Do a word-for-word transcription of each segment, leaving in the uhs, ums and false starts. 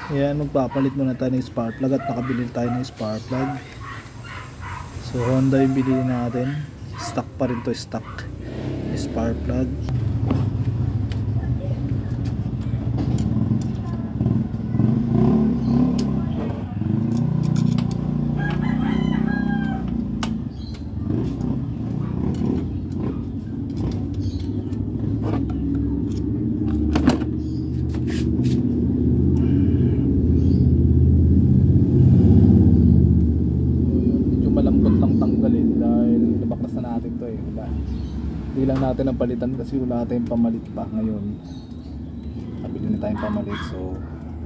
Ayan, magpapalit muna tayo ng spark plug at nakabili tayo ng spark plug. So Honda yung binili natin, stock pa rin to, stock spark plug. Hindi lang natin ang palitan kasi wala tayong pamalit pa ngayon. Nabili na tayong pamalit, so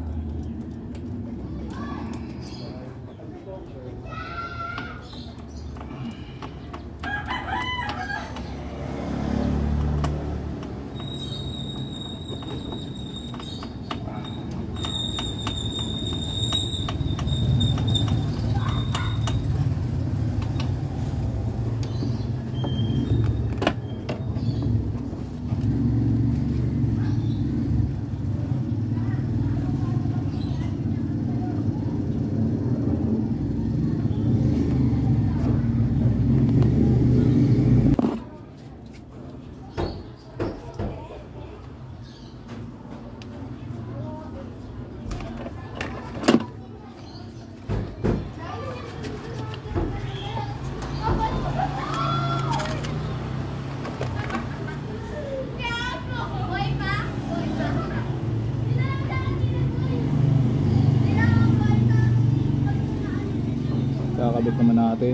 kakabit naman natin.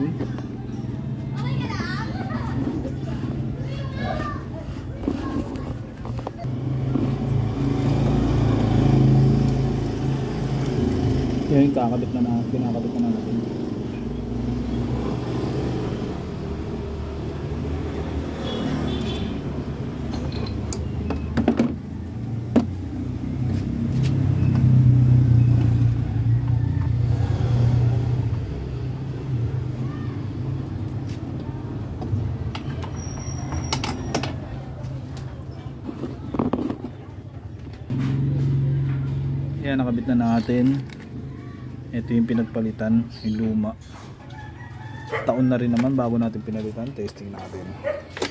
Yan, kakabit na natin, kinakabit na natin. Yan, nakabit na natin. Ito yung pinagpalitan, yung luma. Taon na rin naman bago natin pinalitan. Testing natin.